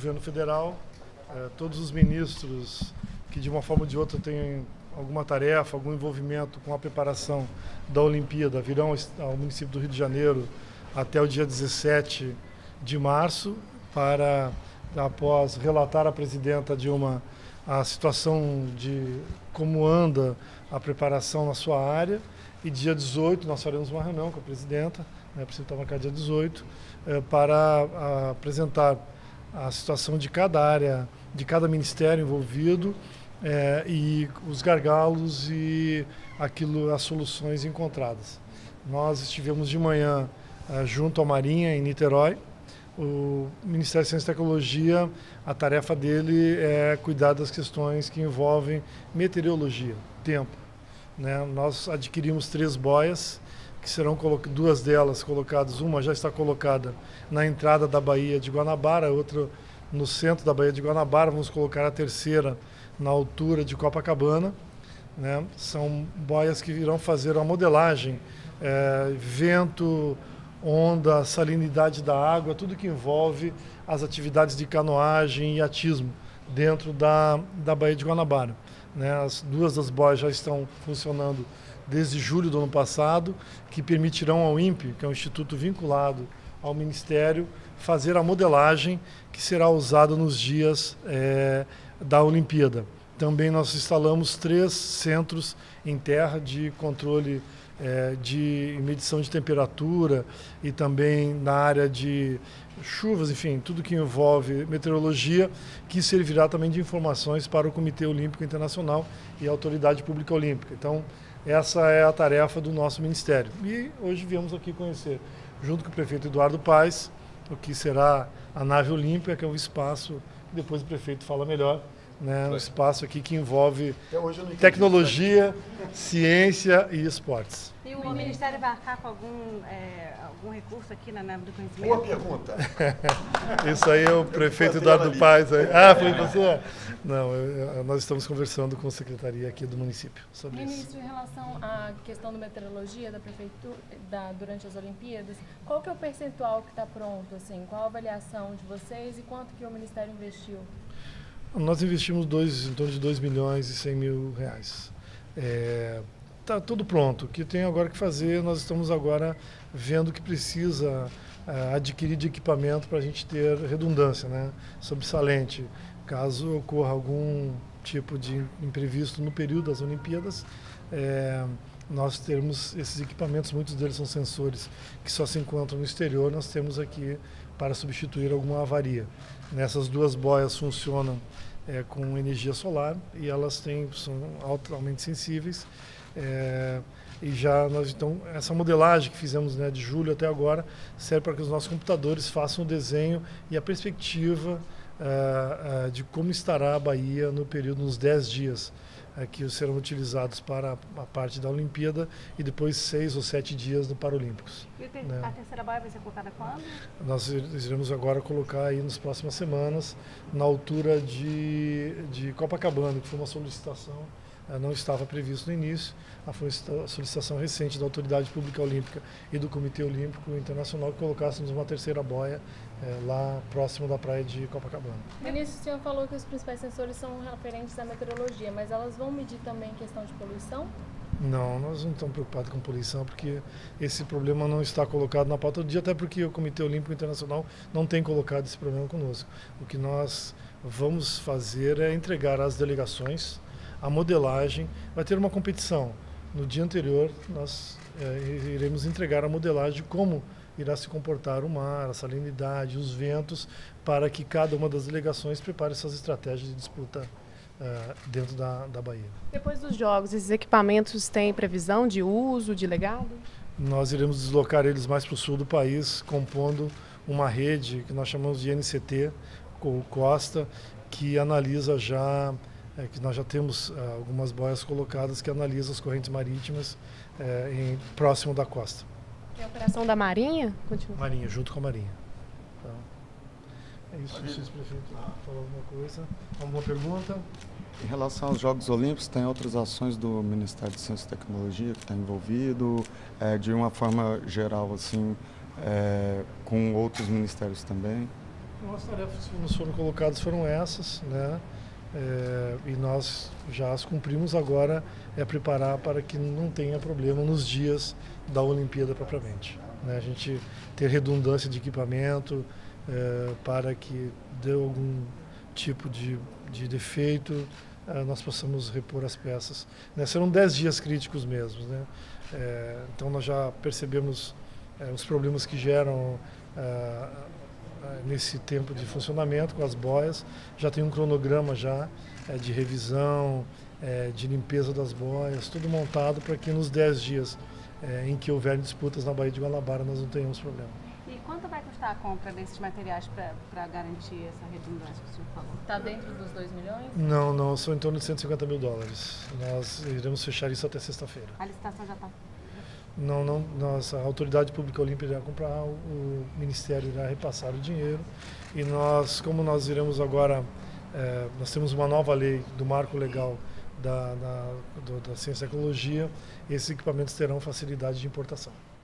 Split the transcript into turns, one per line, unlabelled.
governo federal, todos os ministros que de uma forma ou de outra têm alguma tarefa, algum envolvimento com a preparação da Olimpíada, virão ao município do Rio de Janeiro até o dia 17 de março para, após relatar à presidenta Dilma a situação de como anda a preparação na sua área, e dia 18 nós faremos uma reunião com a presidenta, a presidenta está marcada dia 18, para apresentar a situação de cada área, de cada ministério envolvido, e os gargalos e as soluções encontradas. Nós estivemos de manhã junto à Marinha, em Niterói. O Ministério de Ciência e Tecnologia, a tarefa dele é cuidar das questões que envolvem meteorologia, tempo. Nós adquirimos 3 boias, que serão 2 delas colocadas, uma já está colocada na entrada da Baía de Guanabara, outra no centro da Baía de Guanabara, vamos colocar a terceira na altura de Copacabana. São boias que irão fazer a modelagem, vento, onda, salinidade da água, tudo que envolve as atividades de canoagem e atismo dentro da Baía de Guanabara. As 2 das boias já estão funcionando desde julho do ano passado, que permitirão ao INPE, que é um instituto vinculado ao Ministério, fazer a modelagem que será usada nos dias da Olimpíada. Também nós instalamos 3 centros em terra de controle de medição de temperatura e também na área de chuvas, enfim, tudo que envolve meteorologia, que servirá também de informações para o Comitê Olímpico Internacional e a Autoridade Pública Olímpica. Então, essa é a tarefa do nosso Ministério. E hoje viemos aqui conhecer, junto com o prefeito Eduardo Paes, o que será a nave olímpica, que é um espaço, depois o prefeito fala melhor, um espaço aqui que envolve tecnologia, ciência e esportes.
E o Ministério vai arcar com algum recurso aqui na nave do conhecimento?
Boa pergunta.
Isso aí é o prefeito Eduardo Paes. Foi você? Não, nós estamos conversando com a secretaria aqui do município sobre isso.
Ministro, em relação à questão da meteorologia da prefeitura durante as Olimpíadas, qual que é o percentual que está pronto? Qual a avaliação de vocês e quanto que o Ministério investiu?
Nós investimos em torno de 2 milhões e 100 mil reais. Está tudo pronto. O que tem agora que fazer, nós estamos agora vendo que precisa adquirir de equipamento para a gente ter redundância, sobressalente. Caso ocorra algum tipo de imprevisto no período das Olimpíadas, nós temos esses equipamentos, muitos deles são sensores que só se encontram no exterior, nós temos aqui para substituir alguma avaria. Nessas 2 boias funcionam com energia solar e elas são altamente sensíveis. E então, essa modelagem que fizemos de julho até agora serve para que os nossos computadores façam o desenho e a perspectiva de como estará a Bahia no período, nos 10 dias que serão utilizados para a parte da Olimpíada e depois 6 ou 7 dias no Paralímpicos.
E a terceira boia vai ser colocada quando?
Nós iremos agora colocar aí nas próximas semanas, na altura de Copacabana, que foi uma solicitação, não estava previsto no início, foi uma solicitação recente da Autoridade Pública Olímpica e do Comitê Olímpico Internacional que colocássemos uma terceira boia lá próximo da praia de Copacabana.
Ministro, o senhor falou que os principais sensores são referentes à meteorologia, mas elas vão medir também questão de poluição?
Não, nós não estamos preocupados com poluição, porque esse problema não está colocado na pauta do dia, até porque o Comitê Olímpico Internacional não tem colocado esse problema conosco. O que nós vamos fazer é entregar às delegações a modelagem. Vai ter uma competição. No dia anterior, nós iremos entregar a modelagem de como irá se comportar o mar, a salinidade, os ventos, para que cada uma das delegações prepare suas estratégias de disputa dentro da Bahia.
Depois dos Jogos, esses equipamentos têm previsão de uso, de legado?
Nós iremos deslocar eles mais para o sul do país, compondo uma rede que nós chamamos de NCT, Costa, que analisa que nós já temos algumas boias colocadas que analisam as correntes marítimas próximo da costa.
E a operação da Marinha? Continua.
Marinha, junto com a Marinha. Então, é isso. Não sei se o prefeito falou alguma coisa. Alguma pergunta?
Em relação aos Jogos Olímpicos, tem outras ações do Ministério de Ciência e Tecnologia que está envolvido, de uma forma geral, com outros ministérios também?
As tarefas que nos foram colocadas foram essas, né? E nós já as cumprimos. Agora é preparar para que não tenha problema nos dias da Olimpíada propriamente, né? A gente ter redundância de equipamento para que deu algum tipo de defeito, nós possamos repor as peças, né? Serão 10 dias críticos mesmo, né? Então nós já percebemos os problemas que geram nesse tempo de funcionamento com as boias. Já tem um cronograma já de revisão, de limpeza das boias, tudo montado para que nos 10 dias em que houver disputas na Baía de Guanabara nós não tenhamos problema.
E quanto vai custar a compra desses materiais para garantir essa redundância que o senhor falou?
Está dentro dos 2 milhões?
Não, são em torno de 150 mil dólares. Nós iremos fechar isso até sexta-feira.
A licitação já está...
Não, a Autoridade Pública Olímpica irá comprar, o Ministério irá repassar o dinheiro e nós, como nós iremos agora, nós temos uma nova lei do marco legal da ciência e tecnologia, esses equipamentos terão facilidade de importação.